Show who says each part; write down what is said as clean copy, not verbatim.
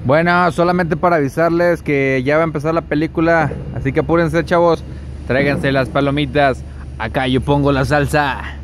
Speaker 1: Bueno, solamente para avisarles que ya va a empezar la película, así que apúrense, chavos, tráiganse las palomitas, acá yo pongo la salsa.